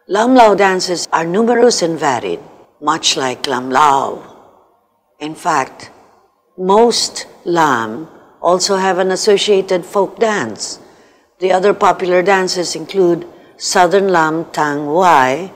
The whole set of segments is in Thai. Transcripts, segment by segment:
Lao dances are numerous and varied, much like Lao. In fact, most Lam also have an associated folk dance. The other popular dances include Southern Lam Tang Wai,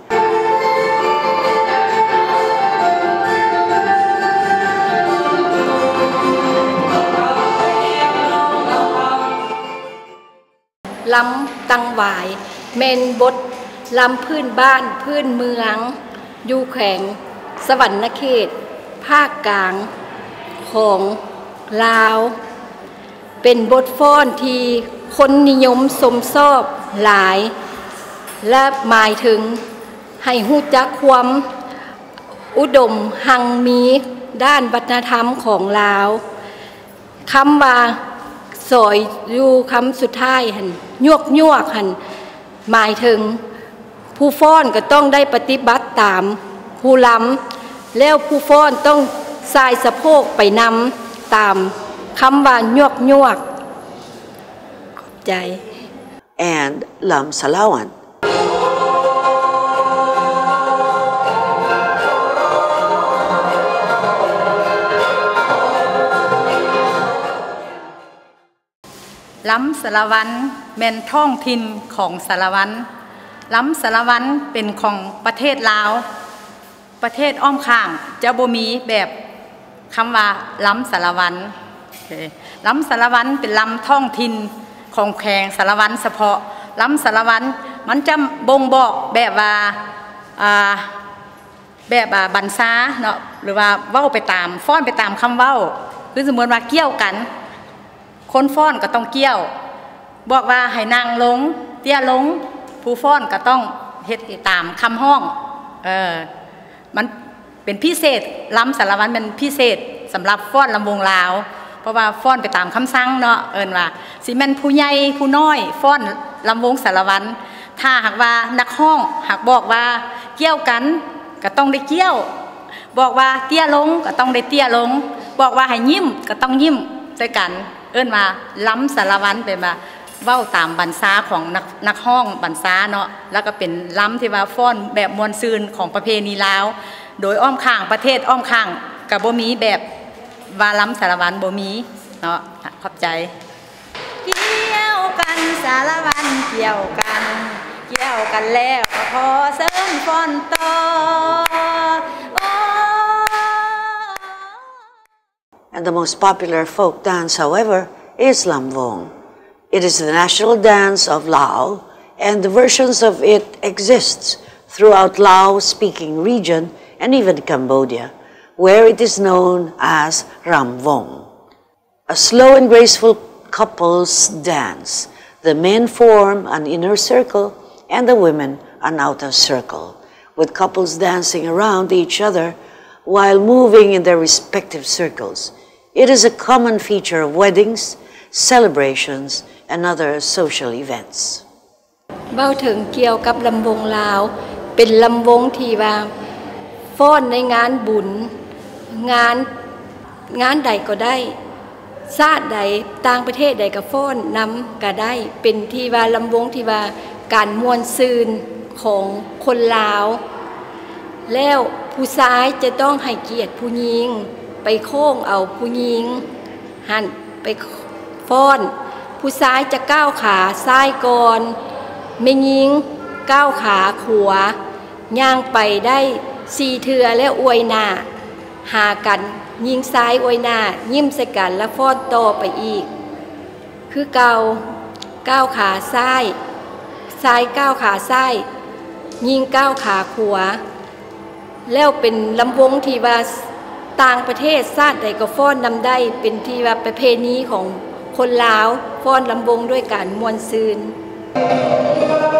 ลำตังหวายเมนบทลำพื้นบ้านพื้นเมืองอยู่แขวงสวรรณเขตภาคกลางของลาวเป็นบทฟ้อนที่คนนิยมชมชอบหลายและหมายถึงให้ฮู้จักความอุดมหังมีด้านวัฒนธรรมของลาวคำว่าสอยอยู่คำสุดท้ายหันยวกหันหมายถึงผู้ฟ้อนก็ต้องได้ปฏิบัติตามผู้ล้ำแล้วผู้ฟ้อนต้องสายสะโพกไปนำตามคำว่ายวกใจ and Lam Salawan. ล้ำสารวันแม่นท้องถิ่นของสารวันล้ำสารวันเป็นของประเทศลาวประเทศอ้อมข้างจะบ่มีแบบคำว่าล้ำสารวันล้ำสารวันเป็นล้ำท้องถิ่นของแขวงสารวันเฉพาะล้ำสารวันมันจะบ่งบอกแบบว่าบรรษาเนาะหรือว่าเว้าไปตามฟ้อนไปตามคำเว้าคือสมมติว่าเกี่ยวกันคนฟ้อนก็ต้องเกี่ยวบอกว่าให้นางลงเตี้ยลงผู้ฟ้อนก็ต้องเฮ็ดตามคำห้องมันเป็นพิเศษล้ำสารวัตรมันพิเศษสำหรับฟ้อนลำวงลาวเพราะว่าฟ้อนไปตามคำสั่งเนาะว่าสิแม่นผู้ใหญ่ผู้น้อยฟ้อนลำวงสารวัตรถ้าหากว่านักห้องหากบอกว่าเกี่ยวกันก็ต้องได้เกี่ยวบอกว่าเตี้ยลงก็ต้องได้เตี้ยลงบอกว่าให้ยิ้มก็ต้องยิ้มใส่กันว่าล้ำสารวัตรเป็นว่าเว้าตามบรรษาของนักห้องบรรษาเนาะแล้วก็เป็นล้ำที่ว่าฟ้อนแบบมวลซืนของประเพณีลาวโดยอ้อมข้างประเทศอ้อมข้างกับบ่มีแบบว่าล้ำสารวัตรบ่มีเนาะขอบใจเกี่ยวกันสารวัตรเกี่ยวกันแล้วก็พอเสริมฟ้อนต่อ And the most popular folk dance, however, is Lam Vong. It is the national dance of Laos, and the versions of it exist throughout Lao-speaking region and even Cambodia, where it is known as Ram Vong. A slow and graceful couples dance. The men form an inner circle and the women an outer circle, with couples dancing around each other while moving in their respective circles. It is a common feature of weddings, celebrations, and other social events. เว้าถึงเกี่ยวกับลำวงลาวเป็นลำวงที่ว่าฟ้อนในงานบุญงานใดก็ได้ชาติใดต่างประเทศใดก็ฟ้อนนำก็ได้เป็นที่ว่าลำวงที่ว่าการม่วนซื่นของคนลาวแล้วผู้ชายจะต้องให้เกียรติผู้หญิงไปโค้งเอาผู้หญิงหันไปฟ้อนผู้ชายจะก้าวขาซ้ายก่อนแม่หญิงก้าวขาขวาย่างไปได้4เทื่อแล้วอวยหน้าหากันยิงซ้ายอวยหน้ายิ้มใส่กันแล้วฟ้อนต่อไปอีกคือก้าวขาซ้ายก้าวขาซ้ายยิงก้าวขาขวาแล้วเป็นลำวงที่ว่าต่างประเทศชาติใดก็ฟ้อนนำได้เป็นที่ว่าประเพณีของคนลาวฟ้อนลำวงด้วยการม่วนซืน